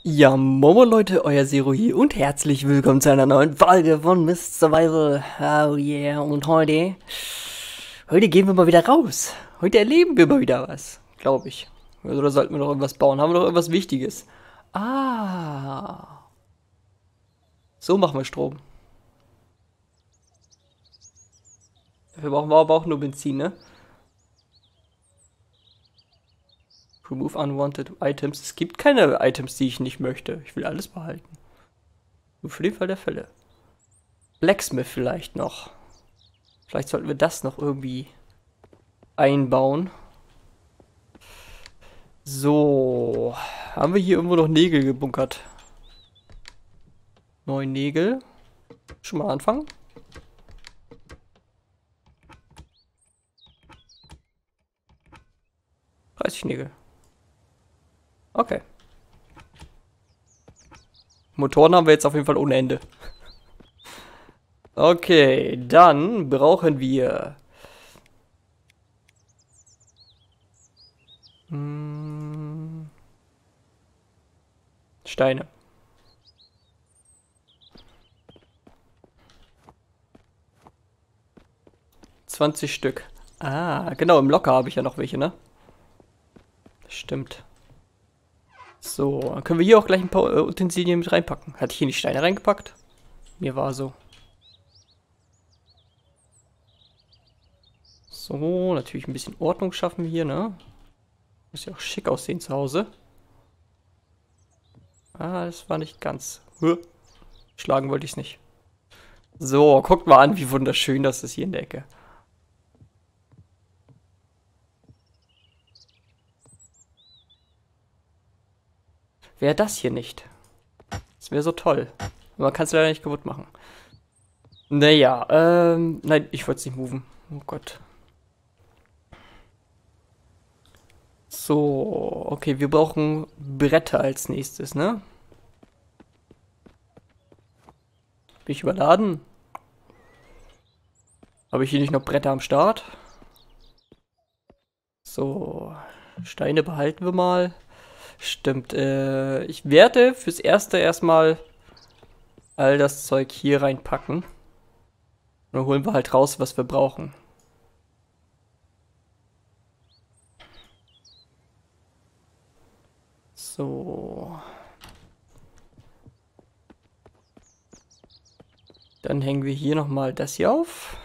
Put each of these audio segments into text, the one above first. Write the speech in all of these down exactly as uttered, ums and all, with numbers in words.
Ja, Momo Leute, euer Zero hier und herzlich willkommen zu einer neuen Folge von Mist Survival. Oh yeah, und heute, heute gehen wir mal wieder raus. Heute erleben wir mal wieder was, glaube ich. Also, da sollten wir noch irgendwas bauen. Haben wir noch irgendwas Wichtiges? Ah, so machen wir Strom. Wir brauchen aber auch nur Benzin, ne? Remove unwanted items. Es gibt keine Items, die ich nicht möchte. Ich will alles behalten. Nur für den Fall der Fälle. Blacksmith vielleicht noch. Vielleicht sollten wir das noch irgendwie einbauen. So. Haben wir hier irgendwo noch Nägel gebunkert? Neun Nägel. Schon mal anfangen. dreißig Nägel. Okay. Motoren haben wir jetzt auf jeden Fall ohne Ende. Okay, dann brauchen wir hm, Steine. zwanzig Stück. Ah, genau, im Locker habe ich ja noch welche, ne? Stimmt. So, dann können wir hier auch gleich ein paar äh, Utensilien mit reinpacken. Hatte ich hier die Steine reingepackt? Mir war so. So, natürlich ein bisschen Ordnung schaffen wir hier, ne? Muss ja auch schick aussehen zu Hause. Ah, das war nicht ganz. Huh. Schlagen wollte ich es nicht. So, guckt mal an, wie wunderschön das ist hier in der Ecke. Wäre das hier nicht. Das wäre so toll. Aber man kann es leider nicht kaputt machen. Naja, ähm, nein, ich wollte es nicht moven. Oh Gott. So, okay, wir brauchen Bretter als nächstes, ne? Bin ich überladen? Habe ich hier nicht noch Bretter am Start? So, Steine behalten wir mal. Stimmt, äh, ich werde fürs Erste erstmal all das Zeug hier reinpacken. Und dann holen wir halt raus, was wir brauchen. So. Dann hängen wir hier nochmal das hier auf.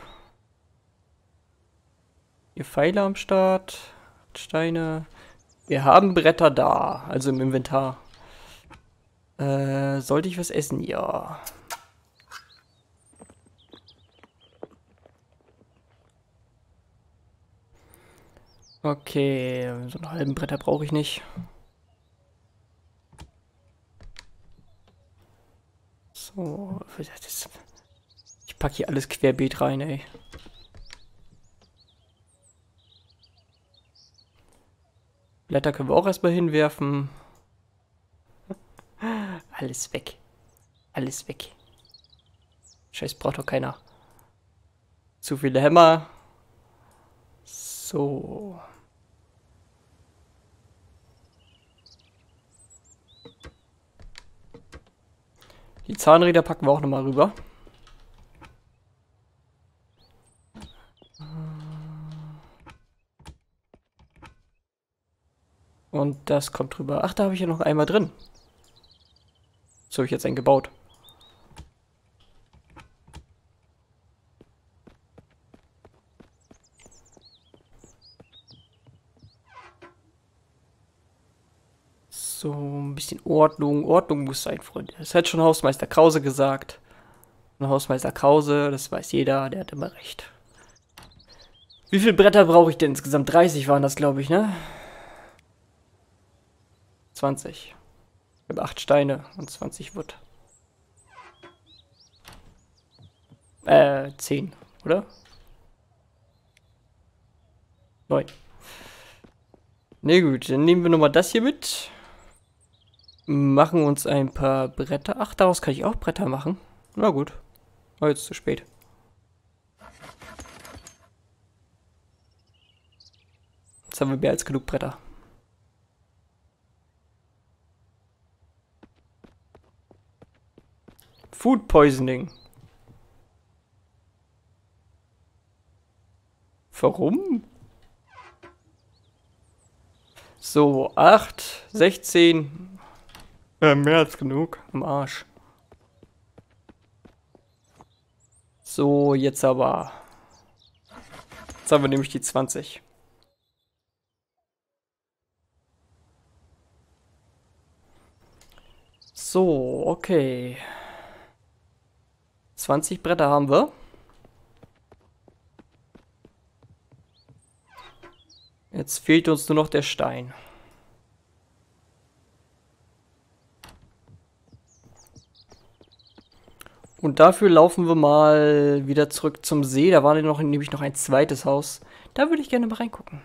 Hier Pfeile am Start. Steine. Wir haben Bretter da, also im Inventar. Äh, sollte ich was essen? Ja. Okay, so einen halben Bretter brauche ich nicht. So, das, ich packe hier alles querbeet rein, ey. Blätter können wir auch erstmal hinwerfen. Alles weg. Alles weg. Scheiß, braucht doch keiner. Zu viele Hämmer. So. Die Zahnräder packen wir auch nochmal rüber. Und das kommt rüber. Ach, da habe ich ja noch einmal drin. So habe ich jetzt einen gebaut. So, ein bisschen Ordnung. Ordnung muss sein, Freunde. Das hat schon Hausmeister Krause gesagt. Und Hausmeister Krause, das weiß jeder, der hat immer recht. Wie viele Bretter brauche ich denn insgesamt? dreißig waren das, glaube ich, ne? zwanzig. Ich habe acht Steine und zwanzig Wood. Äh, zehn, oder? neun. Ne, gut, dann nehmen wir nochmal das hier mit. Machen uns ein paar Bretter. Ach, daraus kann ich auch Bretter machen. Na gut. Oh, jetzt zu spät. Jetzt haben wir mehr als genug Bretter. Food Poisoning. Warum? So, acht, sechzehn. Äh, mehr als genug. Am Arsch. So, jetzt aber. Jetzt haben wir nämlich die zwanzig. So, okay. zwanzig Bretter haben wir. Jetzt fehlt uns nur noch der Stein. Und dafür laufen wir mal wieder zurück zum See. Da war noch, nämlich noch ein zweites Haus. Da würde ich gerne mal reingucken.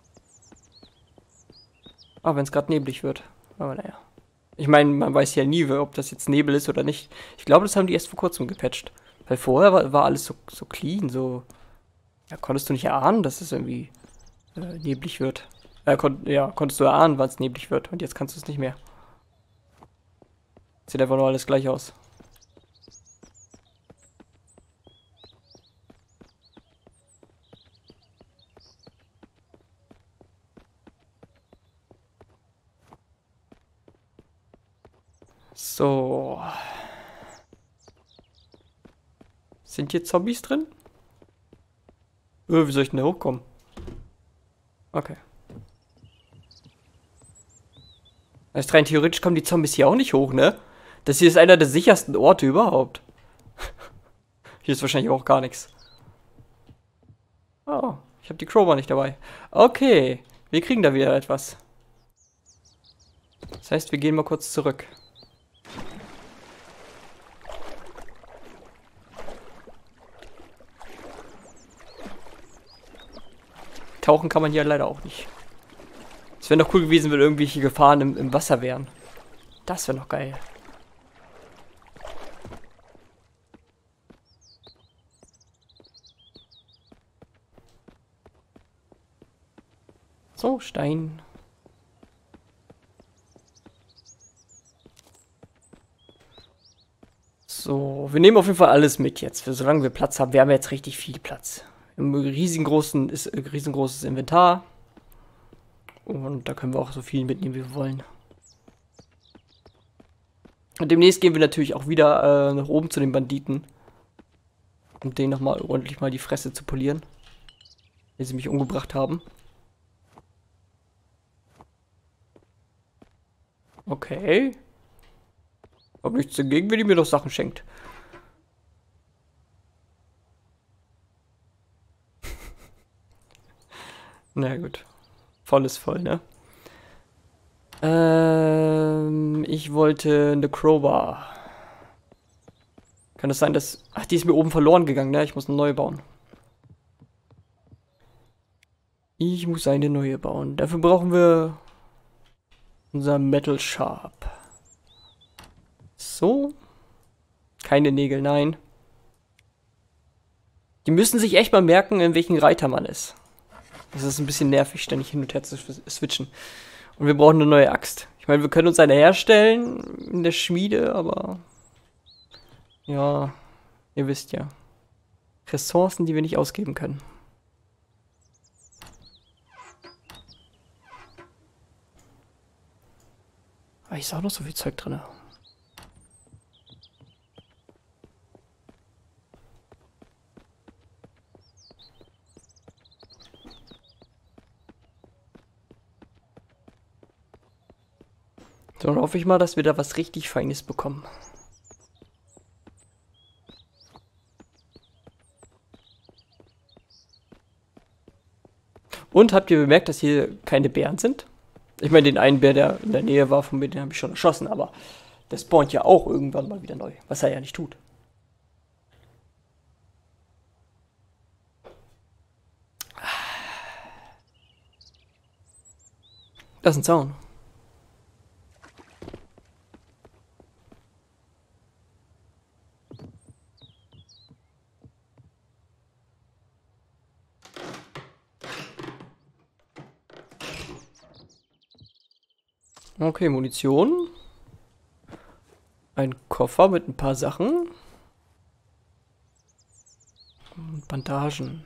Ah, wenn es gerade neblig wird. Aber naja. Ich meine, man weiß ja nie, ob das jetzt Nebel ist oder nicht. Ich glaube, das haben die erst vor kurzem gepatcht. Weil vorher war, war alles so, so clean, so... Ja, konntest du nicht erahnen, dass es irgendwie äh, neblig wird. Äh, kon ja, konntest du erahnen, wann es neblig wird. Und jetzt kannst du es nicht mehr. Sieht einfach nur alles gleich aus. So. Sind hier Zombies drin? Öh, wie soll ich denn da hochkommen? Okay. Das heißt, rein theoretisch kommen die Zombies hier auch nicht hoch, ne? Das hier ist einer der sichersten Orte überhaupt. Hier ist wahrscheinlich auch gar nichts. Oh, ich habe die Crowbar nicht dabei. Okay, wir kriegen da wieder etwas. Das heißt, wir gehen mal kurz zurück. Tauchen kann man hier leider auch nicht. Es wäre noch cool gewesen, wenn irgendwelche Gefahren im, im Wasser wären. Das wäre noch geil. So, Stein. So, wir nehmen auf jeden Fall alles mit jetzt. Solange wir Platz haben, wir haben jetzt richtig viel Platz. Im riesengroßen, ist, äh, riesengroßes Inventar. Und da können wir auch so viel mitnehmen, wie wir wollen. Und demnächst gehen wir natürlich auch wieder äh, nach oben zu den Banditen. Um denen nochmal ordentlich mal die Fresse zu polieren. Wenn sie mich umgebracht haben. Okay. Hab nichts dagegen, wenn die mir doch Sachen schenkt. Na gut. Voll ist voll, ne? Ähm, ich wollte eine Crowbar. Kann es sein, dass... Ach, die ist mir oben verloren gegangen, ne? Ich muss eine neue bauen. Ich muss eine neue bauen. Dafür brauchen wir unser Metal Sharp. So. Keine Nägel, nein. Die müssen sich echt mal merken, in welchen Reiter man ist. Das ist ein bisschen nervig, ständig hin und her zu switchen. Und wir brauchen eine neue Axt. Ich meine, wir können uns eine herstellen in der Schmiede, aber... Ja, ihr wisst ja. Ressourcen, die wir nicht ausgeben können. Aber ich ist auch noch so viel Zeug drin. So, dann hoffe ich mal, dass wir da was richtig Feines bekommen. Und habt ihr bemerkt, dass hier keine Bären sind? Ich meine, den einen Bär, der in der Nähe war von mir, den habe ich schon erschossen, aber der spawnt ja auch irgendwann mal wieder neu, was er ja nicht tut. Das ist ein Zaun. Okay, Munition. Ein Koffer mit ein paar Sachen. Und Bandagen.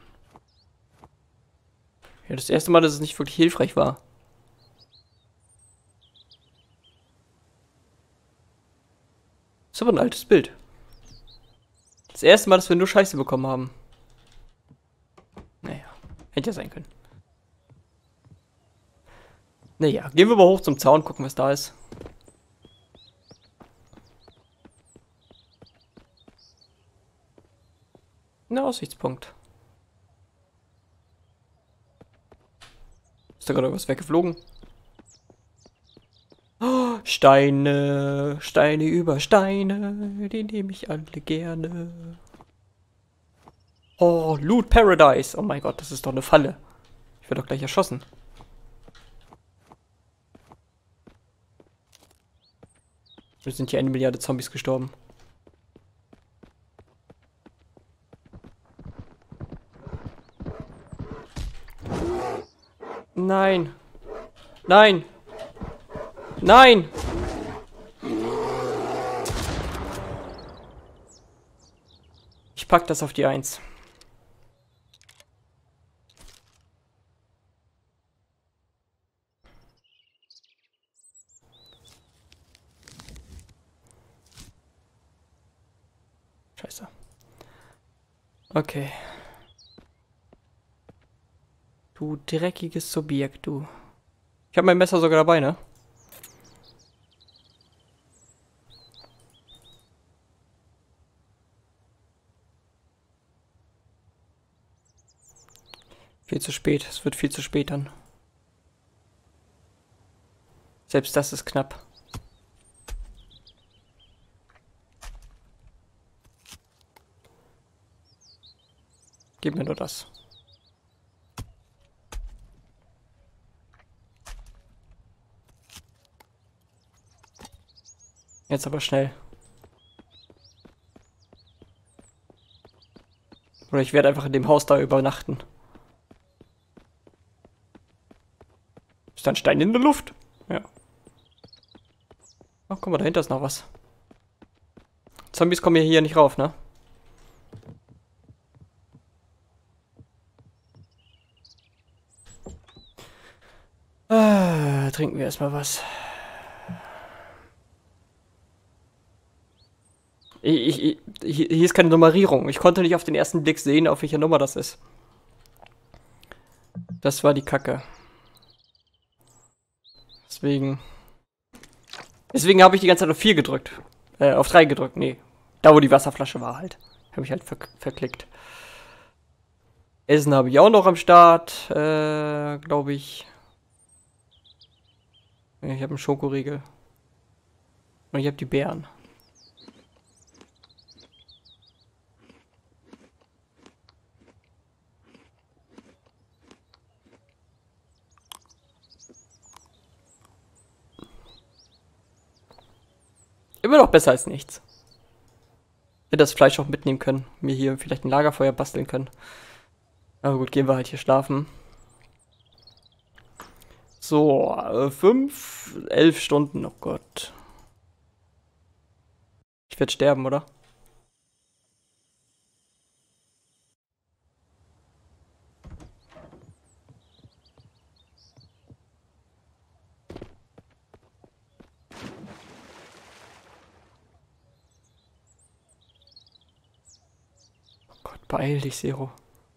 Ja, das erste Mal, dass es nicht wirklich hilfreich war. Das ist aber ein altes Bild. Das erste Mal, dass wir nur Scheiße bekommen haben. Naja, hätte ja sein können. Naja, gehen wir mal hoch zum Zaun, gucken, was da ist. Ein Aussichtspunkt. Ist da gerade was weggeflogen? Oh, Steine, Steine über Steine, die nehme ich alle gerne. Oh, Loot Paradise. Oh mein Gott, das ist doch eine Falle. Ich werde doch gleich erschossen. Wir sind hier eine Milliarde Zombies gestorben. Nein. Nein. Nein. Ich pack das auf die Eins. Scheiße. Okay. Du dreckiges Subjekt, du. Ich habe mein Messer sogar dabei, ne? Viel zu spät. Es wird viel zu spät dann. Selbst das ist knapp. Gib mir nur das. Jetzt aber schnell. Oder ich werde einfach in dem Haus da übernachten. Ist da ein Stein in der Luft? Ja. Ach, guck mal, dahinter ist noch was. Zombies kommen hier nicht rauf, ne? Ah, trinken wir erstmal was. Ich, ich, hier ist keine Nummerierung. Ich konnte nicht auf den ersten Blick sehen, auf welcher Nummer das ist. Das war die Kacke. Deswegen. Deswegen habe ich die ganze Zeit auf vier gedrückt. Äh, auf drei gedrückt, nee. Da, wo die Wasserflasche war halt. Habe ich halt ver verklickt. Essen habe ich auch noch am Start. Äh, glaube ich. Ich habe einen Schokoriegel. Und ich habe die Beeren. Immer noch besser als nichts. Hätte das Fleisch auch mitnehmen können. Mir hier vielleicht ein Lagerfeuer basteln können. Aber gut, gehen wir halt hier schlafen. So, äh, fünf, elf Stunden, oh Gott. Ich werde sterben, oder? Oh Gott, beeil dich, Zero.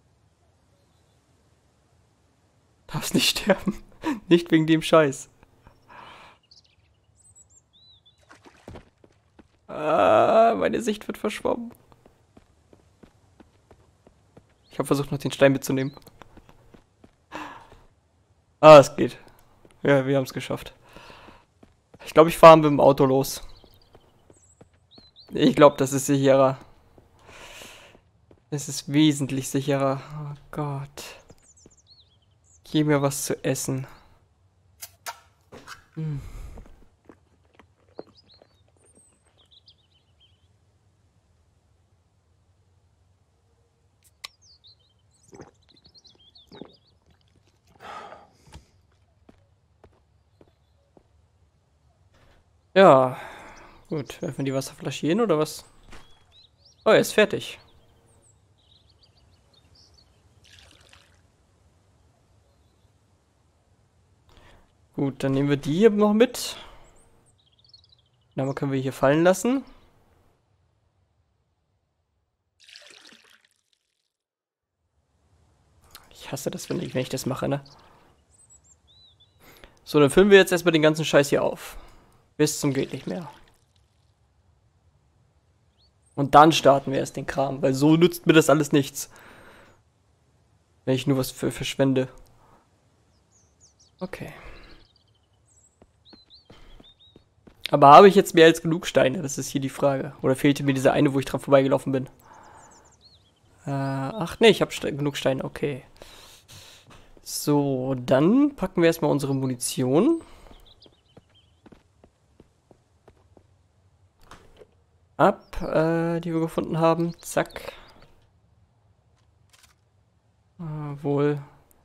Darfst nicht sterben. Nicht wegen dem Scheiß. Ah, meine Sicht wird verschwommen. Ich habe versucht, noch den Stein mitzunehmen. Ah, es geht. Ja, wir haben es geschafft. Ich glaube, ich fahre mit dem Auto los. Ich glaube, das ist sicherer. Es ist wesentlich sicherer. Oh Gott. Gib mir was zu essen. Hm. Ja, Gut, werfen wir die Wasserflasche hin oder was? Oh, er ist fertig. Gut, dann nehmen wir die hier noch mit. Dann können wir hier fallen lassen. Ich hasse das, wenn ich, wenn ich das mache, ne? So, dann füllen wir jetzt erstmal den ganzen Scheiß hier auf. Bis zum geht nicht mehr. Und dann starten wir erst den Kram, weil so nützt mir das alles nichts. Wenn ich nur was für verschwende. Okay. Aber habe ich jetzt mehr als genug Steine? Das ist hier die Frage. Oder fehlte mir dieser eine, wo ich dran vorbeigelaufen bin? Äh, ach nee, ich habe Ste- genug Steine, okay. So, dann packen wir erstmal unsere Munition. Ab, äh, die wir gefunden haben. Zack. Äh, wohl.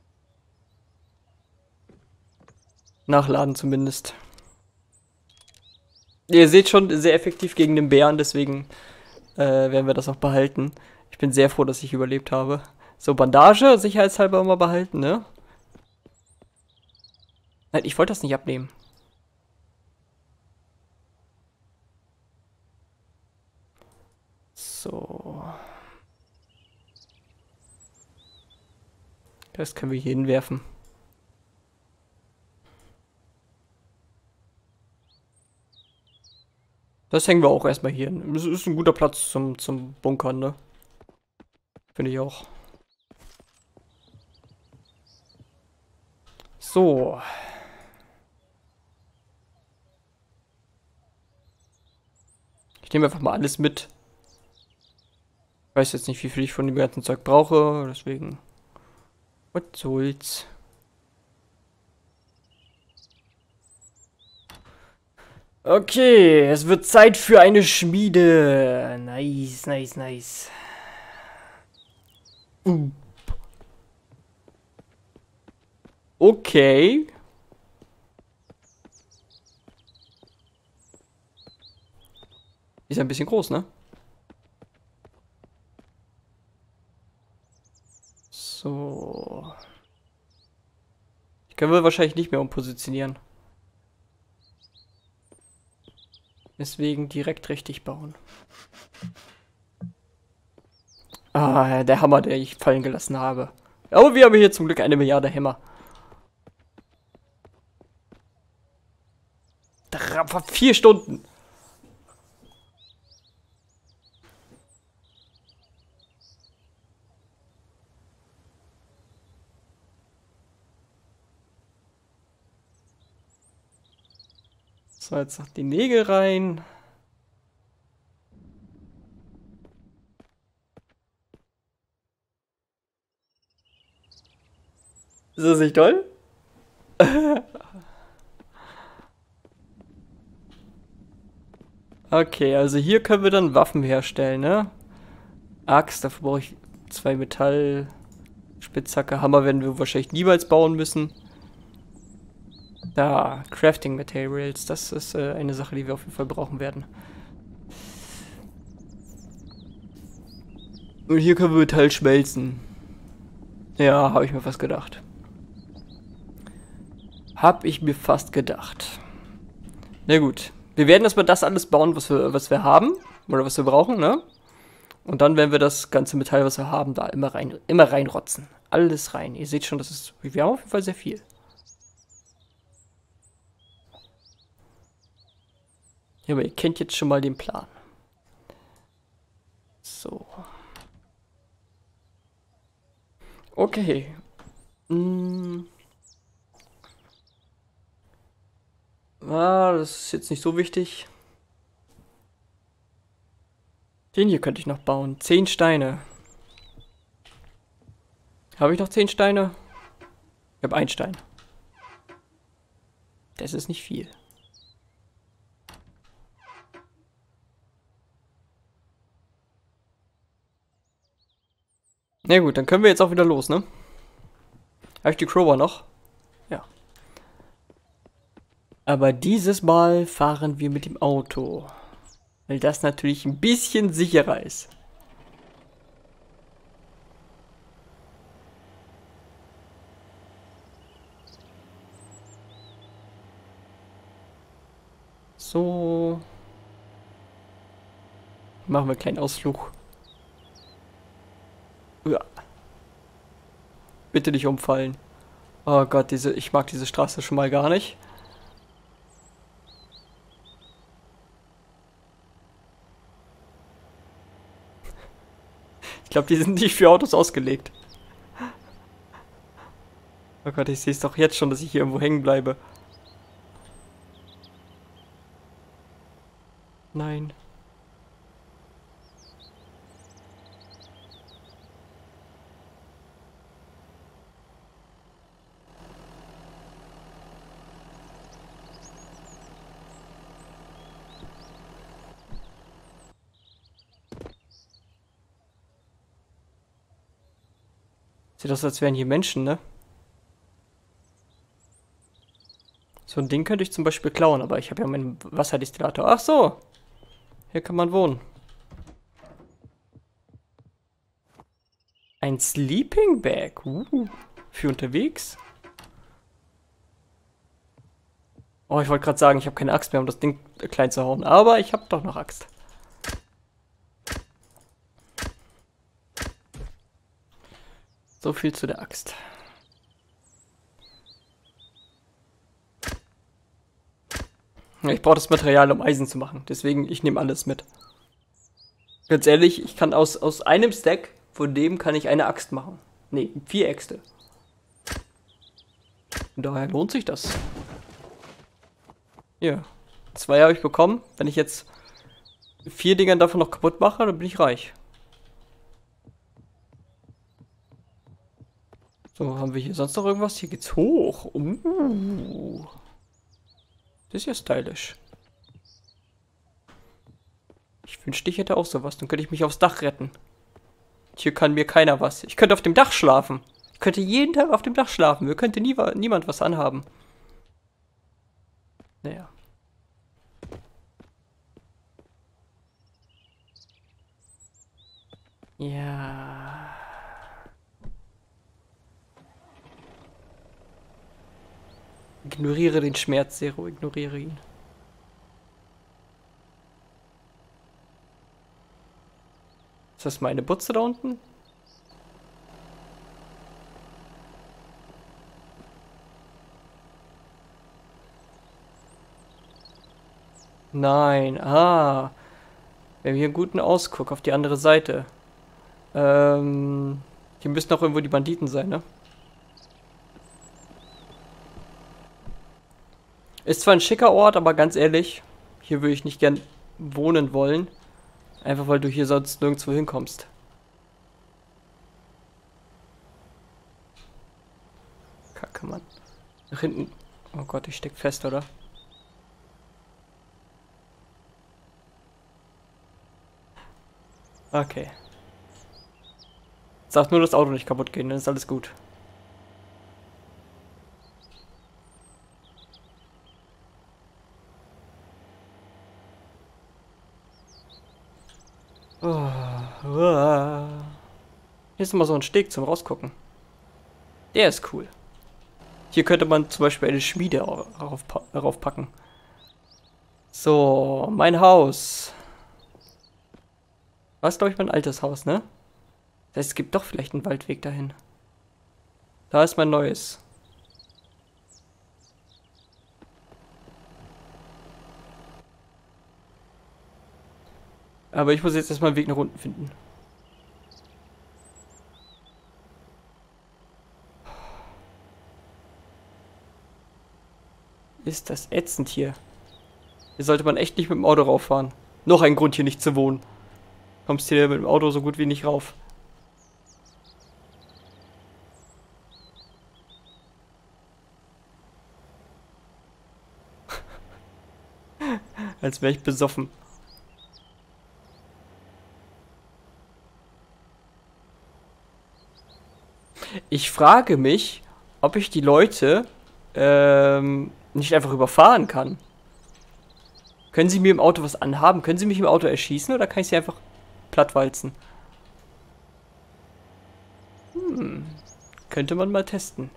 Nachladen zumindest. Ihr seht schon, sehr effektiv gegen den Bären, deswegen äh, werden wir das auch behalten. Ich bin sehr froh, dass ich überlebt habe. So, Bandage, sicherheitshalber immer behalten, ne? Nein, ich wollte das nicht abnehmen. So. Das können wir hier hinwerfen. Das hängen wir auch erstmal hier hin. Das ist ein guter Platz zum, zum Bunkern, ne? Finde ich auch. So. Ich nehme einfach mal alles mit. Ich weiß jetzt nicht, wie viel ich von dem ganzen Zeug brauche, deswegen. Was soll's. Okay, es wird Zeit für eine Schmiede. Nice, nice, nice. Uh. Okay. Ist ein bisschen groß, ne? So. Ich kann wohl wahrscheinlich nicht mehr umpositionieren. Deswegen direkt richtig bauen. Ah, der Hammer, den ich fallen gelassen habe. Aber wir haben hier zum Glück eine Milliarde Hämmer. Drei, vier Stunden. So, jetzt noch die Nägel rein. Ist das nicht toll? Okay, also hier können wir dann Waffen herstellen, ne? Axt, dafür brauche ich zwei Metall. Spitzhacke, Hammer werden wir wahrscheinlich niemals bauen müssen. Da, Crafting Materials, das ist äh, eine Sache, die wir auf jeden Fall brauchen werden. Und hier können wir Metall schmelzen. Ja, habe ich mir fast gedacht. Hab ich mir fast gedacht. Na gut. Wir werden erstmal das alles bauen, was wir, was wir haben. Oder was wir brauchen, ne? Und dann werden wir das ganze Metall, was wir haben, da immer rein, immer reinrotzen. Alles rein. Ihr seht schon, das ist. Wir haben auf jeden Fall sehr viel. Ja, aber ihr kennt jetzt schon mal den Plan. So. Okay. Hm. Ah, das ist jetzt nicht so wichtig. Den hier könnte ich noch bauen. Zehn Steine. Habe ich noch zehn Steine? Ich habe einen Stein. Das ist nicht viel. Na gut, dann können wir jetzt auch wieder los, ne? Habe ich die Crowbar noch? Ja. Aber dieses Mal fahren wir mit dem Auto. Weil das natürlich ein bisschen sicherer ist. So. Machen wir einen kleinen Ausflug. Ja. Bitte nicht umfallen. Oh Gott, diese, ich mag diese Straße schon mal gar nicht. Ich glaube, die sind nicht für Autos ausgelegt. Oh Gott, ich sehe es doch jetzt schon, dass ich hier irgendwo hängen bleibe. Nein. Sieht aus, als wären hier Menschen, ne? So ein Ding könnte ich zum Beispiel klauen, aber ich habe ja meinen Wasserdistillator. Ach so. Hier kann man wohnen. Ein Sleeping Bag. Uh, für unterwegs. Oh, ich wollte gerade sagen, ich habe keine Axt mehr, um das Ding klein zu hauen. Aber ich habe doch noch Axt. So viel zu der Axt. Ich brauche das Material, um Eisen zu machen. Deswegen, ich nehme alles mit. Ganz ehrlich, ich kann aus, aus einem Stack, von dem kann ich eine Axt machen. Ne, vier Äxte. Und daher lohnt sich das. Hier. Zwei habe ich bekommen. Wenn ich jetzt vier Dinger davon noch kaputt mache, dann bin ich reich. So, haben wir hier sonst noch irgendwas? Hier geht's hoch. Uh. Das ist ja stylisch. Ich wünschte, ich hätte auch sowas. Dann könnte ich mich aufs Dach retten. Hier kann mir keiner was. Ich könnte auf dem Dach schlafen. Ich könnte jeden Tag auf dem Dach schlafen. Mir könnte nie, niemand was anhaben. Naja. Ja. Ignoriere den Schmerz, Zero. Ignoriere ihn. Ist das meine Butze da unten? Nein. Ah. Wir haben hier einen guten Ausguck auf die andere Seite. Ähm. Hier müssen auch irgendwo die Banditen sein, ne? Ist zwar ein schicker Ort, aber ganz ehrlich, hier würde ich nicht gern wohnen wollen. Einfach weil du hier sonst nirgendwo hinkommst. Kacke, Mann. Nach hinten. Oh Gott, ich steck fest, oder? Okay. Sag nur, das Auto nicht kaputt gehen, dann ist alles gut. Oh, oh. Hier ist immer so ein Steg zum Rausgucken. Der ist cool. Hier könnte man zum Beispiel eine Schmiede raufpacken. So, mein Haus. War es, glaube ich, mein altes Haus, ne? Das heißt, es gibt doch vielleicht einen Waldweg dahin. Da ist mein neues. Aber ich muss jetzt erstmal einen Weg nach unten finden. Ist das ätzend hier. Hier sollte man echt nicht mit dem Auto rauffahren. Noch ein Grund, hier nicht zu wohnen. Kommst hier mit dem Auto so gut wie nicht rauf. Als wäre ich besoffen. Ich frage mich, ob ich die Leute ähm, nicht einfach überfahren kann. Können Sie mir im Auto was anhaben? Können Sie mich im Auto erschießen oder kann ich Sie einfach plattwalzen? Hm. Könnte man mal testen.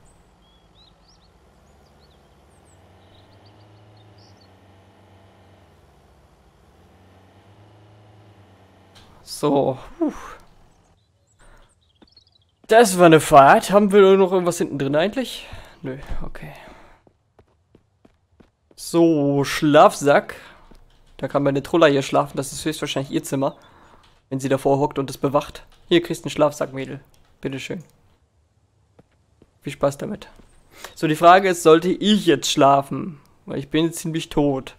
So. Puh. Das war eine Fahrt. Haben wir noch irgendwas hinten drin eigentlich? Nö, okay. So, Schlafsack. Da kann meine Troller hier schlafen. Das ist höchstwahrscheinlich ihr Zimmer. Wenn sie davor hockt und es bewacht. Hier kriegst du einen Schlafsack, Mädel. Bitteschön. Viel Spaß damit. So, die Frage ist, sollte ich jetzt schlafen? Weil ich bin ziemlich tot.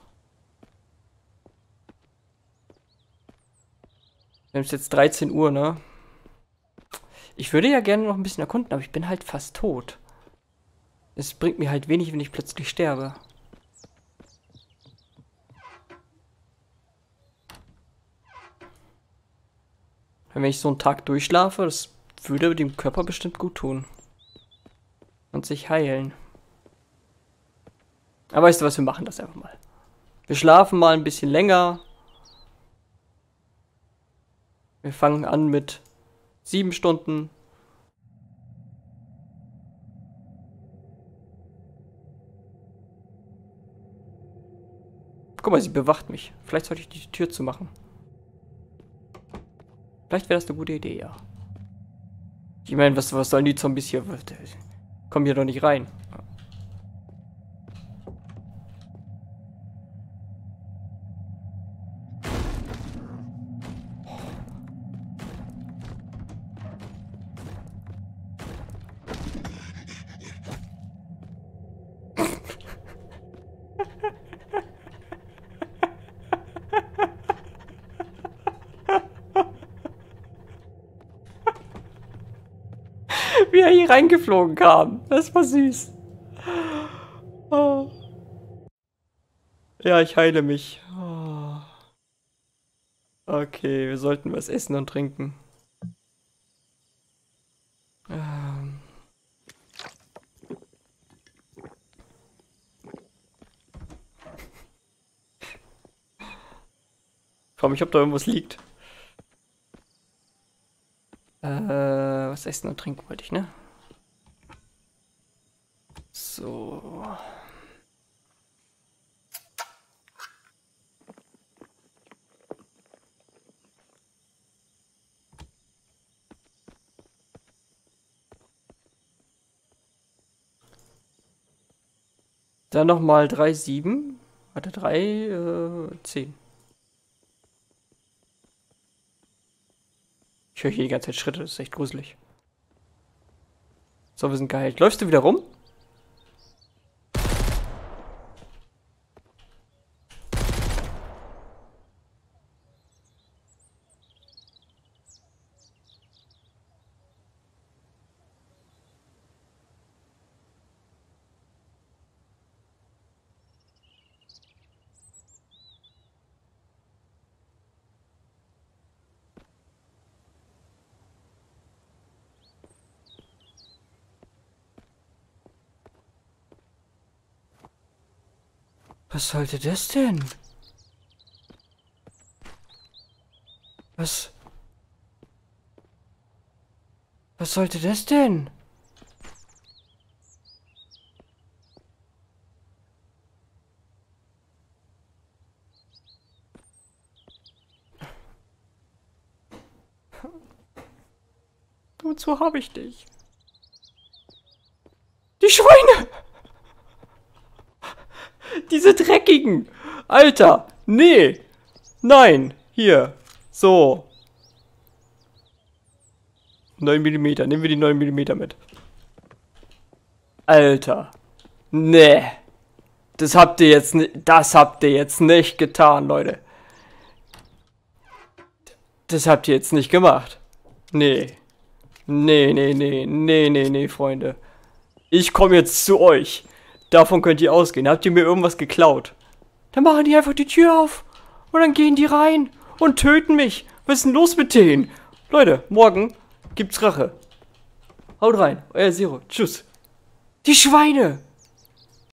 Wir haben jetzt dreizehn Uhr, ne? Ich würde ja gerne noch ein bisschen erkunden, aber ich bin halt fast tot. Es bringt mir halt wenig, wenn ich plötzlich sterbe. Wenn ich so einen Tag durchschlafe, das würde dem Körper bestimmt gut tun. Und sich heilen. Aber weißt du was, wir machen das einfach mal. Wir schlafen mal ein bisschen länger. Wir fangen an mit sieben Stunden. Guck mal, sie bewacht mich. Vielleicht sollte ich die Tür zumachen. Vielleicht wäre das eine gute Idee, ja. Ich meine, was, was sollen die Zombies hier? Kommen hier doch nicht rein. Wie er hier reingeflogen kam. Das war süß. Oh. Ja, ich heile mich. Oh. Okay, wir sollten was essen und trinken. Ähm. Ich frage mich, ob da irgendwas liegt. Äh, was essen und trinken wollte ich, ne? So. Dann nochmal drei, sieben. Warte, drei, äh, zehn. Ich höre hier die ganze Zeit Schritte, das ist echt gruselig. So, wir sind geheilt. Läufst du wieder rum? Was sollte das denn? Was? Was sollte das denn? Wozu habe ich dich? Die Schweine! Diese dreckigen! Alter! Nee! Nein! Hier! So! neun Millimeter. Nehmen wir die neun Millimeter mit. Alter! Nee! Das habt ihr jetzt nicht. Das habt ihr jetzt nicht getan, Leute. Das habt ihr jetzt nicht gemacht. Nee. Nee, nee, nee, nee, nee, nee, Freunde. Ich komme jetzt zu euch. Davon könnt ihr ausgehen. Habt ihr mir irgendwas geklaut? Dann machen die einfach die Tür auf. Und dann gehen die rein und töten mich. Was ist denn los mit denen? Leute, morgen gibt's Rache. Haut rein, euer Zero. Tschüss. Die Schweine.